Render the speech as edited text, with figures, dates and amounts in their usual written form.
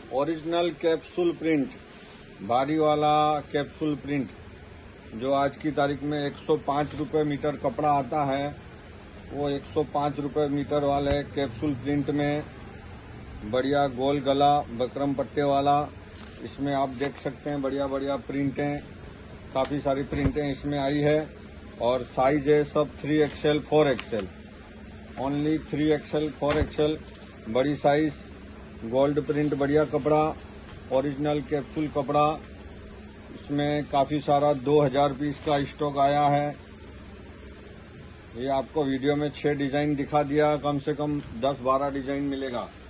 Original capsule print, भारी वाला capsule print जो आज की तारीख में 105 रुपये मीटर कपड़ा आता है, वो 105 रुपये मीटर वाले कैप्सूल प्रिंट में बढ़िया गोल गला बकरम पट्टे वाला, इसमें आप देख सकते हैं बढ़िया बढ़िया प्रिंटें, काफ़ी सारी प्रिंटें इसमें आई है। और साइज है सब 3XL 4XL, only 3XL 4XL बड़ी साइज, गोल्ड प्रिंट बढ़िया कपड़ा, ओरिजिनल कैप्सूल कपड़ा। इसमें काफ़ी सारा 2000 पीस का स्टॉक आया है। ये आपको वीडियो में 6 डिज़ाइन दिखा दिया, कम से कम 10-12 डिज़ाइन मिलेगा।